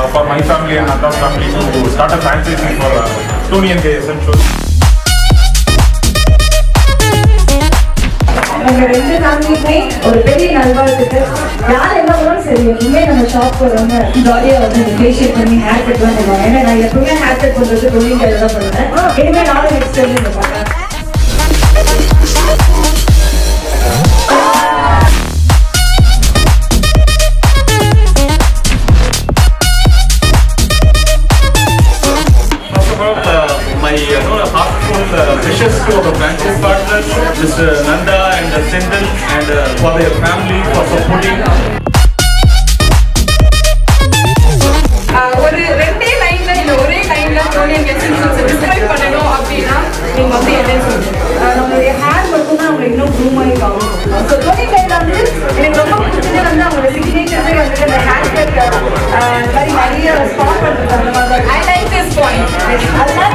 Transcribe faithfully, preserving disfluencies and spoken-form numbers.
for my family and Anda's family to start a franchising for uh, Tony and K S M shows. நம்ம ரெண்டு ஃபேமிலியுமே ஒரு பெரிய நல்வாழ்த்துக்கு. யார் என்ன வரும் சரி, எப்பவுமே நம்ம ஷாப் போறவங்க ஜாலியா வந்து ஃபேஷியல் பண்ணி ஹேர் கட் எல்லாம் பண்ணுவாங்க. ஏன்னா நான் எப்பவுமே ஹேர் கட் பண்றது டோனி கையில தான் பண்ணுவேன். இனிமே நானும் நெக்ஸ்ட் டைம் இதை பண்ணேன். My uh, no, heartfelt uh, wishes to our franchise partners, Mister Nanda and uh, Sindel, and uh, for their family for supporting. ஒரு ரெண்டே லைன்ல இல்ல ஒரே லைன்ல டோனி அண்ட் கேஸ் டிஸ்கிரைப் பண்ணனும் அப்படினா நீங்க வந்து என்ன சொல்றீங்க? நம்மளுடைய ஹேர் மட்டும் தான் அவங்க இன்னும் க்ரூம் ஆகி காணும். ஸோ டோனி கையில வந்து எனக்கு ரொம்ப பிடிச்சது வந்து அவங்களோட சிக்னேச்சர்ஸே வந்து அந்த ஹேர் கட் மாதிரி நிறைய ஸ்பாட் பண்ணுறது அந்த மாதிரி. I like this point. அதனால